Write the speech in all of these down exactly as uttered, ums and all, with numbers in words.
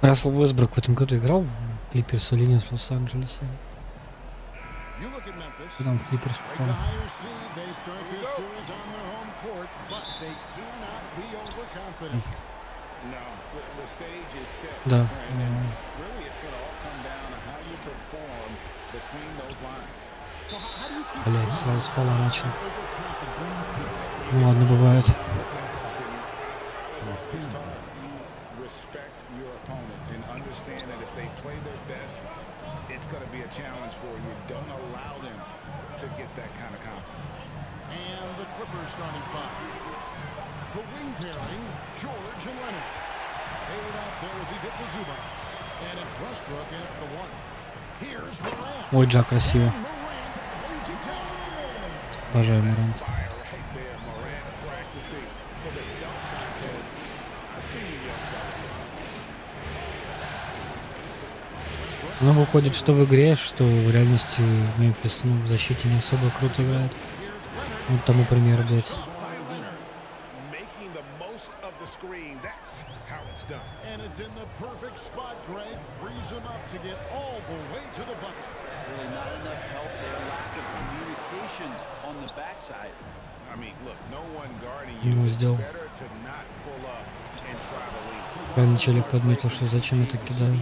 Рассел Уэсбрук в этом году играл в Клиперс или нет, в Лос-Анджелесе? Там Клиперс попал. Да. Блять, сразу с фола начал. Ну ладно, бывает. Ой, Джа, красиво. Обожаю Морант. Но выходит, что в игре, что в реальности Мемфис, ну, в защите не особо круто играет. Вот тому пример, блядь. Ему сделал. Правильно челик подметил, что зачем это кидаю.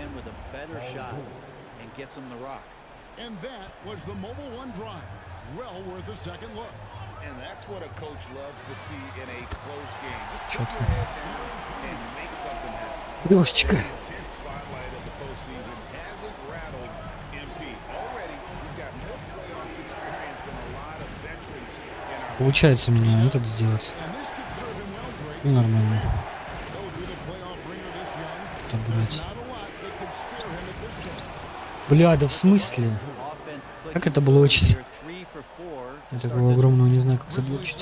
Четко. Трешечка. Получается меня этот сделать. Ну, нормально. Так, блядь. Бля, да в смысле? Как это блочить? Я такого огромного не знаю, как заблочить.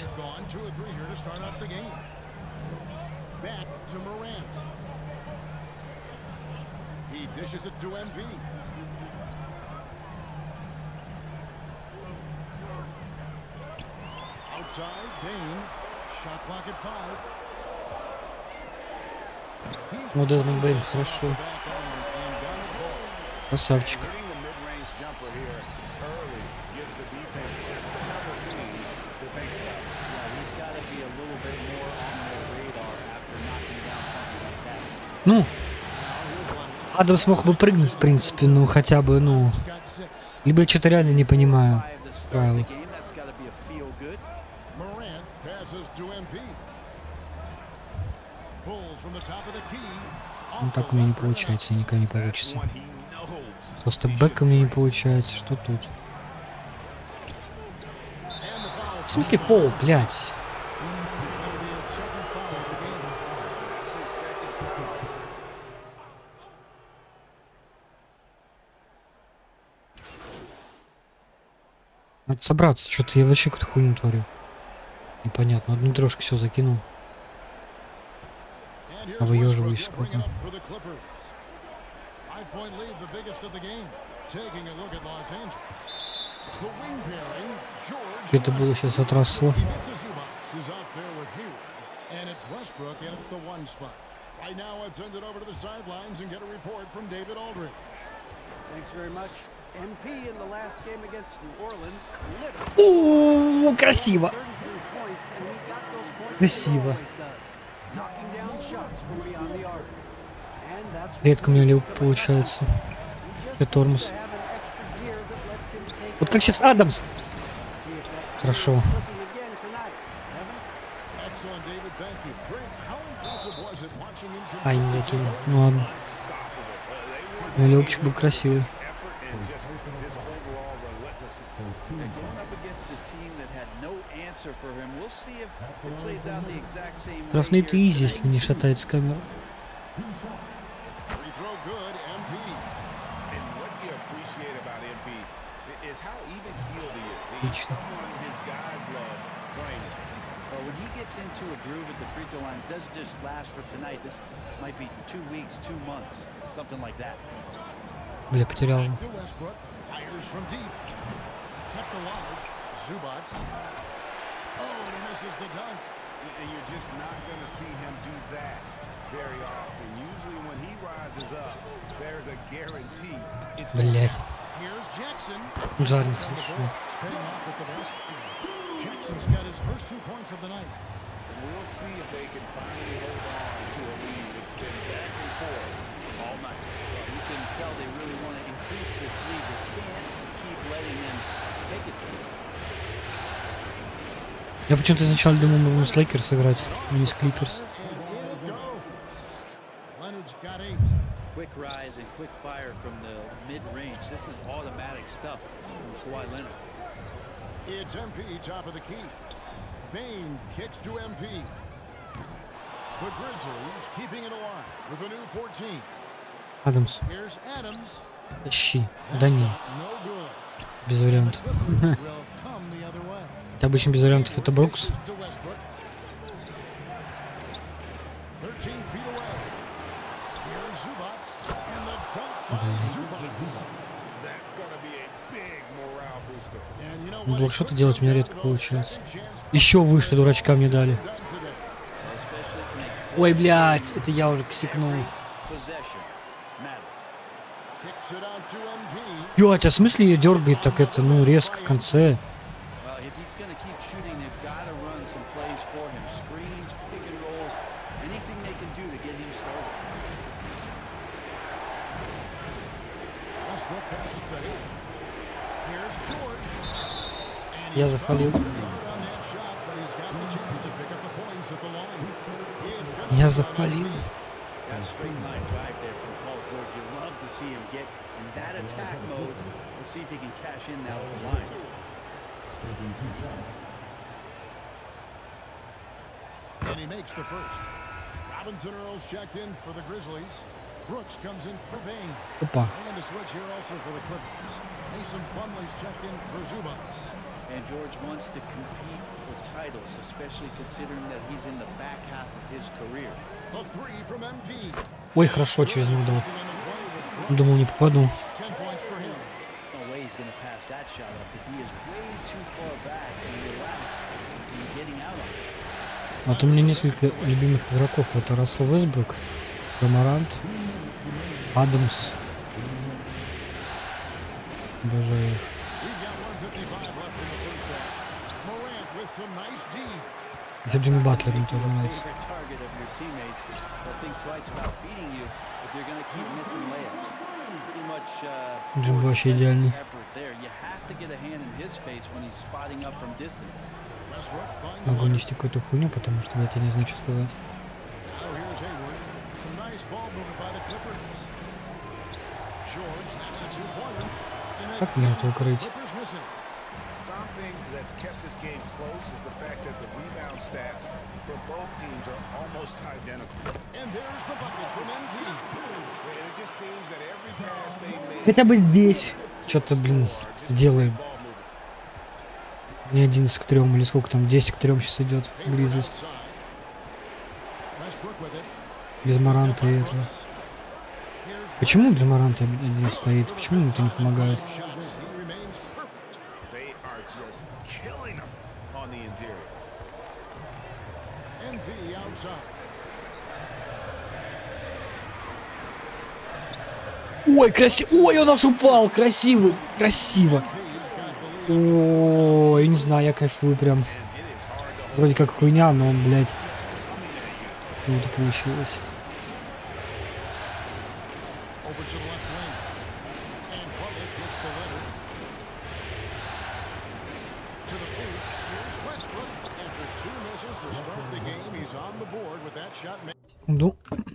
Ну, Дезмонд Бейн, хорошо. Красавчик. Ну, Адамс мог бы прыгнуть, в принципе, ну, хотя бы, ну, либо я что-то реально не понимаю правил. Ну, так у меня не получается, никогда не получится. Просто бэк у меня не получается, что тут? В смысле фол, блядь? Надо собраться, что-то я вообще какую-то хуйню творю. Непонятно, одну трошку все закинул. А выеживаюсь сколько. Это было сейчас от Рассела. О, красиво. Красиво. Редко у меня лил получается. Я тормоз. Вот как сейчас Адамс. Хорошо. Ай, не закинул. Ну ладно. Левчик был красивый. Штрафные ты изи, если не шатается камера. Отлично. Бля, потерял. Блять. Жарен, хорошо. Я почему-то изначально думал, мы будем с Лейкерс играть, а не с Клиперс. Quick rise and quick fire from the mid-range. This is automatic stuff from Kawhi Leonard. It's M P top of the key. Bane kicks to M P. The Grizzlies keeping it alive with a new fourteen. Адамс. Here's Adams. Ищи. Да не. Без вариантов. Обычно без вариантов это Брукс. Блокшоты делать у меня редко получается. Еще выше дурачка мне дали. Ой, блядь, это я уже косякнул. Блядь, а в смысле ее дергает так это, ну, резко в конце? Я зафалил. Я зафалил. And he makes the first. Robinson Earls checked in for the Grizzlies. Brooks comes in for Bane. Опа. And a switch here also for the Clippers. Mason Plumlee's checked in for Zubats. And George wants to compete for titles, especially considering that he's in the back half of his career. A three from M P. Ой, хорошо, через него дал. Думал, не попаду. Ten points for him. No way he's going to pass that shot up. The D is way too far back and relaxed and getting out of it. Вот у меня несколько любимых игроков. Это Рассел Вестбрук, Ромарант, Адамс. Обожаю их. Еще Джимми Батлер мне тоже нравится. Джимми вообще идеальный. Могу нести какую-то хуйню, потому что я тебе не знаю, что сказать. Как мне это укрыть? Something that's kept this game close is the fact that the rebound stats for both teams are almost identical. And there's the bucket from M P. And it just seems that every pass they make. Хотя бы здесь что-то, блин, делаем. Не одиннадцать к трем, или сколько там, десять к трем сейчас идет Гризлис. Без Моранта и этого. Почему Джамарант один стоит? Почему ему это не помогает? Ой, красиво. Ой, он аж упал. Красиво. Красиво. Ой, не знаю, я кайфую прям. Вроде как хуйня, но, блядь, круто получилось. Ну,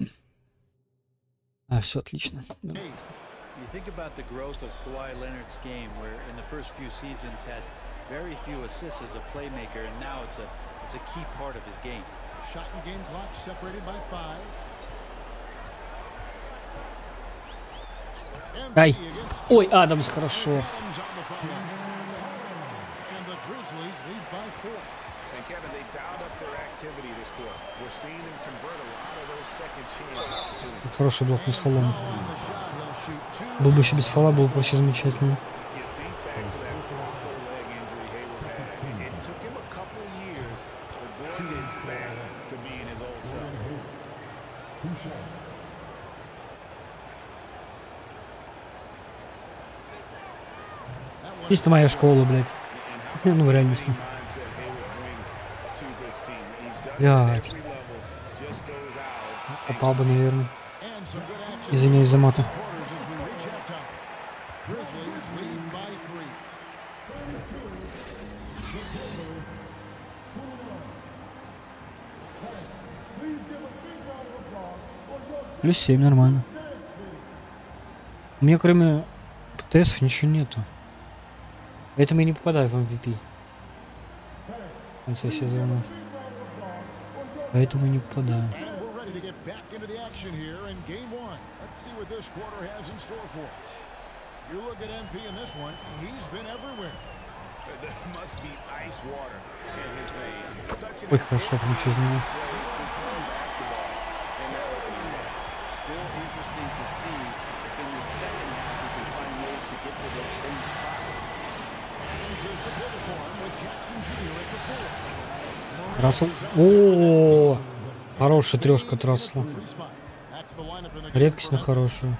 а, все отлично. Да. You think about the growth of Kawhi Leonard's game, where in the first few seasons had very few assists as a playmaker, and now it's a it's a key part of his game. Shot and game clock separated by five. Ай, ой, Адамс, хорошо. Хороший блок с фолом. Был бы еще без фола, было бы вообще замечательно. Boyd is back to being his old self. Чисто моя школа, блядь. Ну, в реальности. Блядь. Попал бы, наверное. Извиняюсь за мата. Плюс семь, нормально. У меня кроме ПТСов ничего нету. Поэтому я не попадаю в эм ви пи в конце сезона. Поэтому я не попадаю. Ой, хорошо, ничего из него. Рассел. О, хорошая трешка от Рассела. Редкостно хорошая.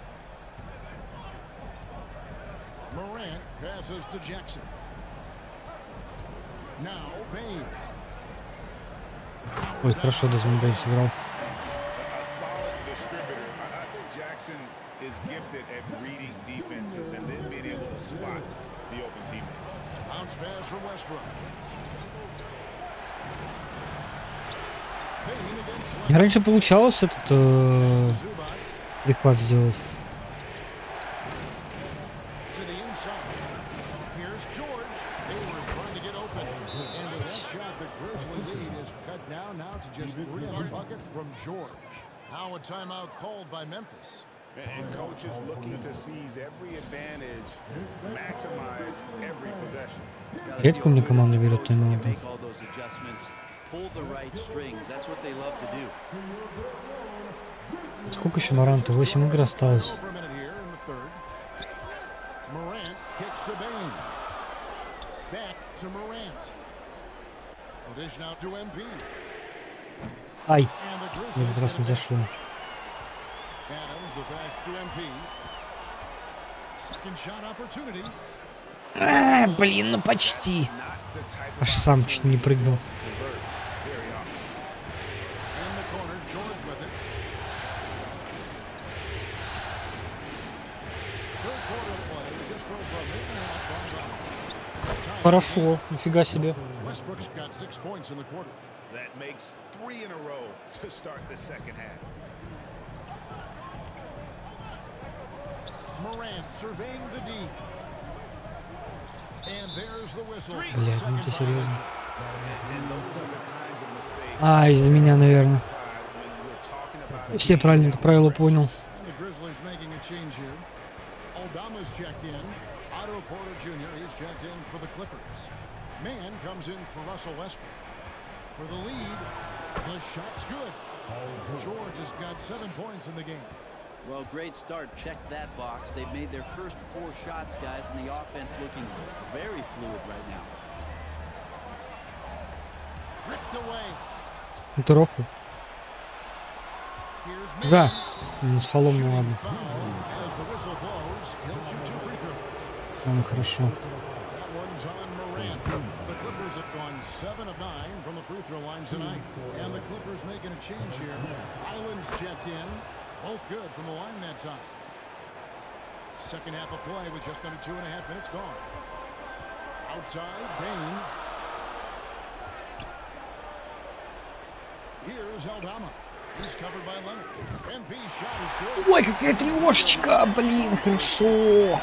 Ой, хорошо Дезмонд Бэйн сыграл. Мне раньше получалось этот э, прихват сделать. And coaches looking to seize every advantage, maximize every possession. Редко мне команда берет тайм-ауты. Сколько еще Моранта? восемь игр осталось. Ай! В этот раз не зашло. А, блин, ну почти. Аж сам чуть не прыгнул. Хорошо, нифига себе. Блядь, ну ты серьезно? А, из-за меня, наверное. Все правильно это правило понял. Well, great start. Check that box. They've made their first four shots, guys, and the offense looking very fluid right now. Это рофл. Да, с фолом, ну ладно. Ну хорошо. Seven of nine from the free throw line tonight, and the Clippers making a change here. Islands checked in, both good from the line that time. Second half of play with just under two and a half minutes gone. Outside, Bane. Here's Aldama. He's covered by Leonard. эм пи shot is good. Ой, какая трешечка, блин, хорошо.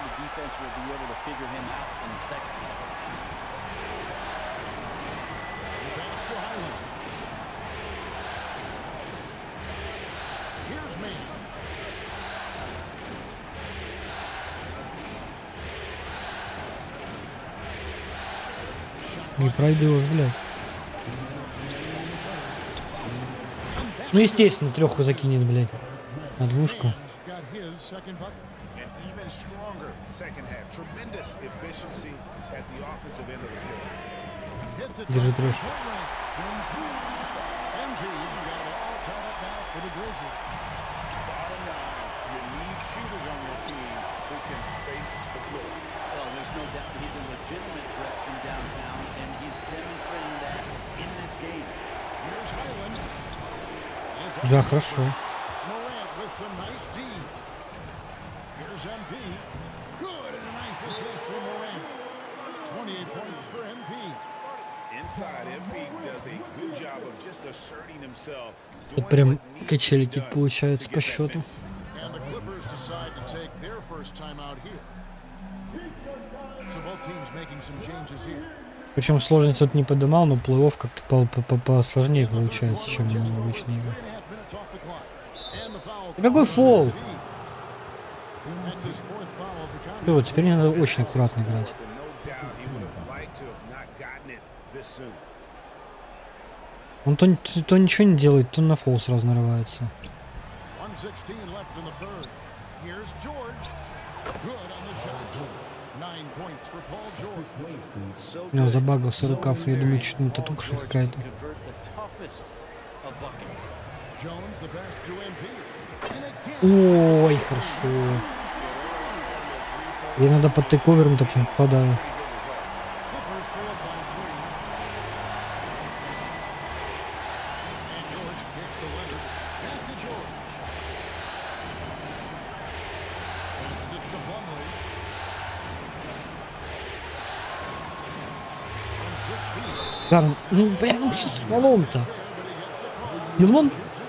Не пройдешь, блядь. Ну, естественно, треху закинет, блядь. А двушка. Держи трешку. M P's got it all tied up now for the Grizzlies. Bottom line, you need shooters on your team who can space the floor. Well, there's no doubt that he's a legitimate threat from downtown, and he's demonstrating that in this game. Here's Highland. Да, хорошо. Morant with some nice D. Here's M P. Good, and a nice assist for Morant. twenty-eight points for M P. Inside, M P does a good job of just asserting himself. Тут прям качельки получаются по счету. And the Clippers decide to take their first time out here. So both teams making some changes here. Причем сложность тут не поднимал, но плей-офф как-то посложнее получается, чем обычные игры. Какой фол? Вот, теперь мне надо очень аккуратно играть. Он то, то ничего не делает, то на фол сразу нарывается. У него забагался рукав, я думаю, что-то татушка какая-то. Ой, хорошо. Я иногда под тейковером так не попадаю. Да, ну прям вообще с фолом-то. Илмон?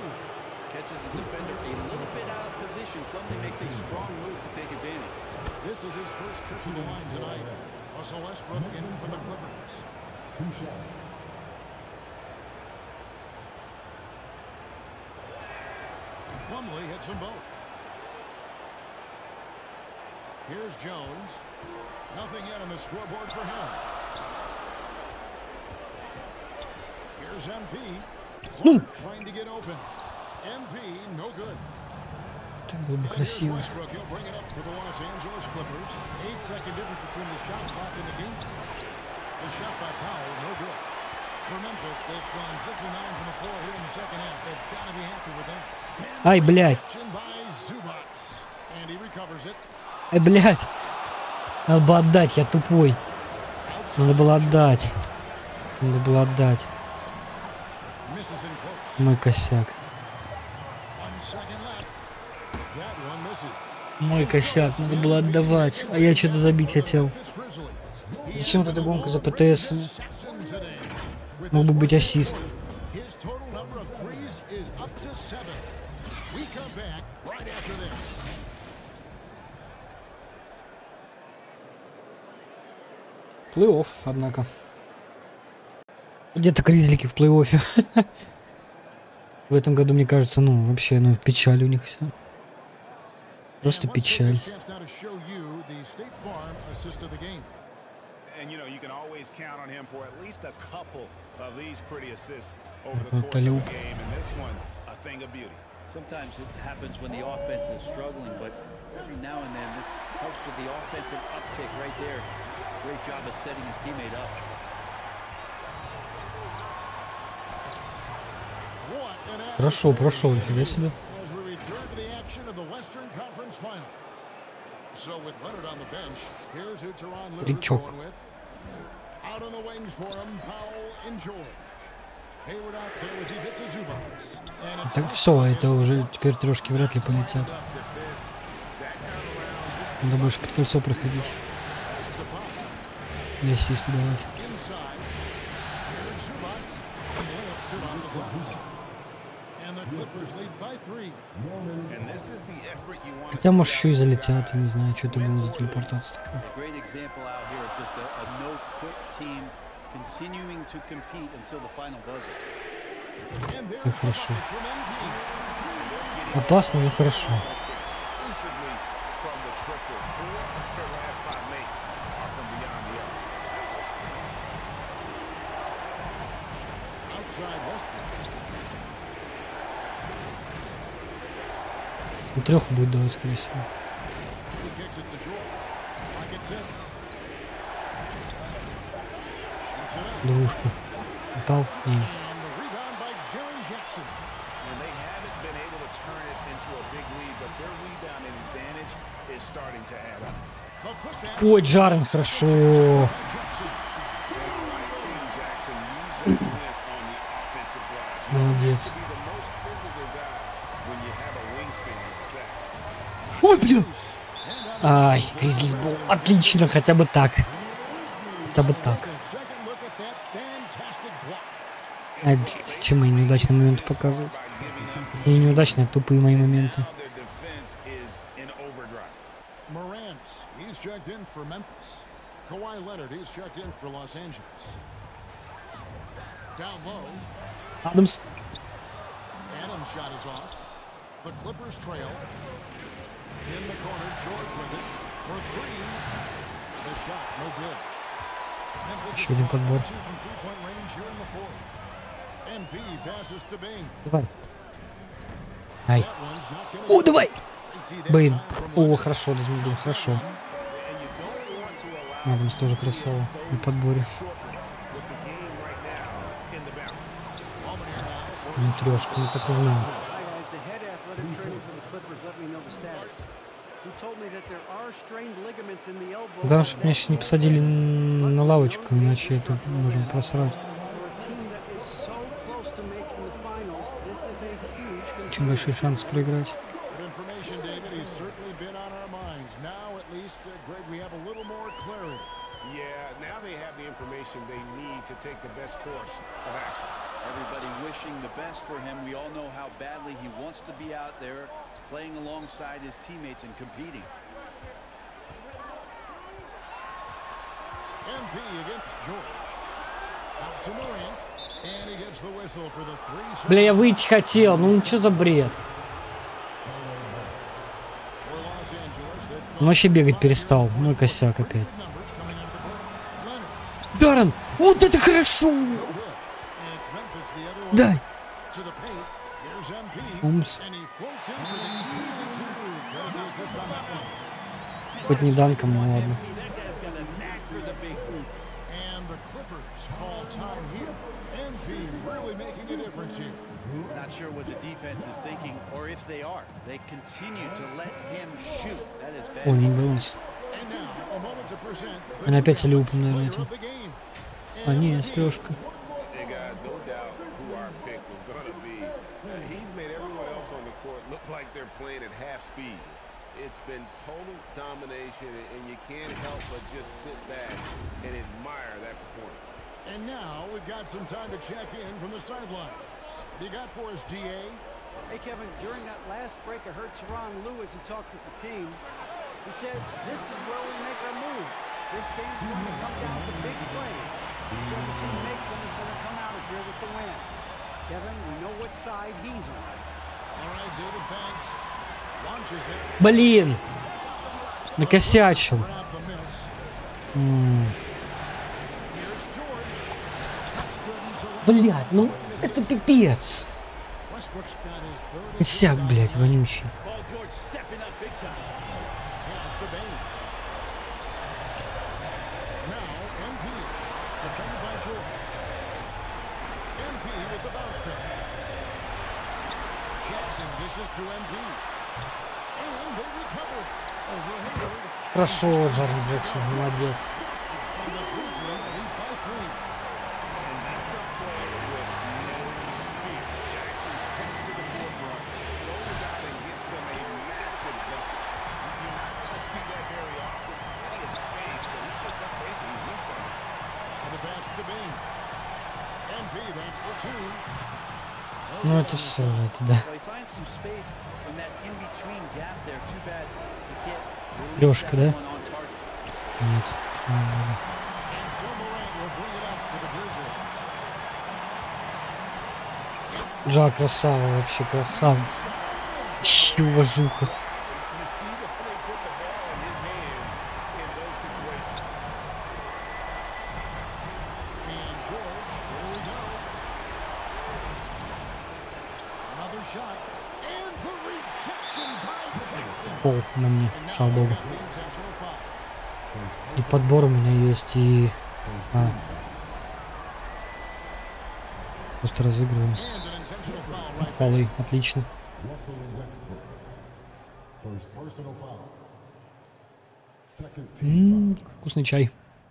Plumlee hits them both. Here's Jones. Nothing yet on the scoreboard for him. Here's M P. Ну. Trying to get open. M P, no good. Так было бы красиво. Westbrook, he'll bring it up for the Los Angeles Clippers. Eight second difference between the shot clock and the game. The shot by Powell, no good. For Memphis, they've gone six and nine from the floor here in the second half. They've got to be happy with that. Ай, блядь. And he recovers it. Ай, блядь. Надо было отдать, я тупой. Надо было отдать. Надо было отдать. Мой косяк. Мой косяк. Надо было отдавать. А я что-то добить хотел. Зачем вот эта гонка за ПТС? Мог бы быть ассист. Плей-офф, однако. Где-то гризлики в плей-оффе. В этом году, мне кажется, ну, вообще, ну, печаль у них все. Просто печаль. Наталю. Sometimes it happens when the offense is struggling, but every now and then this helps with the offensive uptick right there. Great job of setting his teammate up. Прошел, прошел, нифига себе. Ричок. Так все, это уже теперь трошки вряд ли полетят. Надо больше под кольцо проходить. Не ассисту давать. Хотя, может, еще и залетят, я не знаю, что это было за телепортация такая. И хорошо. Опасно, но хорошо. И треху будет давать, скорее всего. Двушку. Упал? Не. starting to add up. Ой, Джарен, хорошо. I've seen Jackson use that length on the offensive glass. Молодец. To be the most physical guy when you have a wingspan like that. Ой, блин. Ай, Гризлис был. Отлично, хотя бы так. Хотя бы так. Ай, блин, зачем мои неудачные моменты показывать? Если не неудачные, а тупые мои моменты. Their defense is in overdrive. Morant, he's checked in for Memphis. Kawhi Leonard, he's checked in for Los Angeles. Down low. Адамс. Adams' shot is off. The Clippers trail. In the corner, George with it for three. The shot, no good. Memphis Еще один подбор. two from three-point range here in the fourth. M P passes to Bane. Давай. Ай. That one's not gonna О, давай. go. Бэйн. О, хорошо, Дезмилдин, хорошо. Адамс тоже красава на подборе. Ну, трешка, я так и знал. Главное, чтобы меня сейчас не посадили на лавочку, иначе это можем просрать. Очень большой шанс проиграть. Good information, David. He's certainly been on our minds. Now, at least, uh, Greg, we have a little more clarity. Yeah, now they have the information they need to take the best course of action. Everybody wishing the best for him. We all know how badly he wants to be out there, playing alongside his teammates and competing. M P against George. Out to Morant. And he gets the whistle for the three. Бля, я выйти хотел, ну что за бред? For Los Angeles, that Он вообще бегать перестал. Мой косяк опять. numbers coming out of the book. Leonard. Даррен, вот это хорошо! Good. And it's Memphis the other way. Дай. To the paint. Here's M P. Умс. And he floats in for the easy two. Credit the assist on that one. Хоть не данком, ну ладно. That guy's got a knack for the big hoop. And the Clippers call time here. M P really making a difference here. Not sure what the defense is thinking, or if they are. They continue to let him shoot. That is bad. Ой, не баланс. And now, a moment to present the Они опять defensive лупом, наверное, player этим. of the game. А, не, стрёшка. Hey guys, no doubt who our pick was going to be. Uh, he's made everyone else on the court look like they're playing at half speed. It's been total domination, and you can't help but just sit back and admire that performance. And now we've got some time to check in from the sidelines. You got for us, D A? Hey, Kevin, during that last break, I heard Teron Lou as he talked with the team. He said, this is where we make our move. This game's going to come down to big plays. Whichever team makes them is going to come out of here with the win. Kevin, we know what side he's on. All right, David, thanks. Launches it. Блин! Накосячил. Grab the miss. М, Here's George. That's good. And so Блядь, ну это пипец. Westbrook's got his third Косяк, блядь, вонючий. Paul George stepping up big time. pass to Bane. Now, M P. Defended by George. M P with the bounce pick. Jackson dishes to M P. And they recover it. Over Hayward. Хорошо, Джарен Джексон, молодец. And the Grizzlies lead by three. And that's a play with no fear. Jackson steps to the forefront, goes out and gets them a massive bucket. You're not going to see that very often. Plenty of space, but he just, let's face it, he whiffs on it. And the pass to Bane. M P, that's for two. Ну это все, это да. Well, he finds some space in that in-between gap there. Too bad he can't release Лёшка, that да? one on target. Нет, слава богу. And so Morant will bring it up for the Grizzlies. Джа красава, вообще красава. Щи, уважуха. You see the play put the ball in his hands in those situations. And George, here we go. Another shot. And the rejection by Jackson. Пол на мне, слава богу. The intentional foul. И подбор у меня есть, и... А. Просто разыгрываем. And an intentional foul right there. Полы, отлично. М-м, вкусный чай.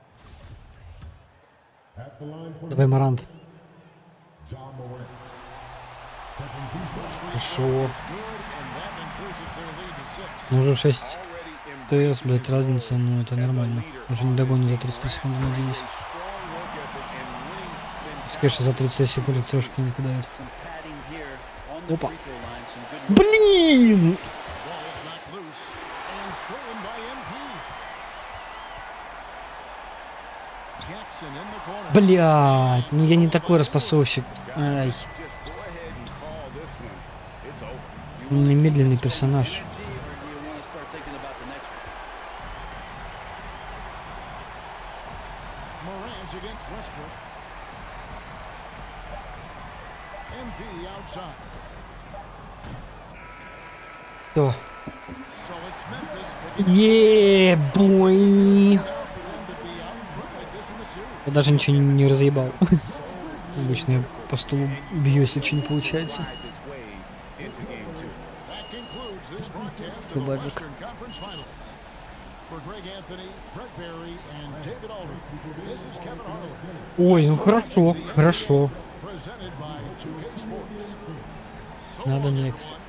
Давай, Морант. Хорошо. Ну, уже шесть ТС, блядь, разница, ну это нормально. Уже не догоню за тридцать секунд, надеюсь. Скэша за тридцать секунд трешки не кидает. Опа. Блин! Блядь, ну я не такой распасовщик. Ай. Немедленный персонаж. Что? Е-бой. Я даже ничего не, не разъебал. Обычно я по столу бью, если что не получается. Баджик. Ой, ну хорошо, хорошо. Надо next.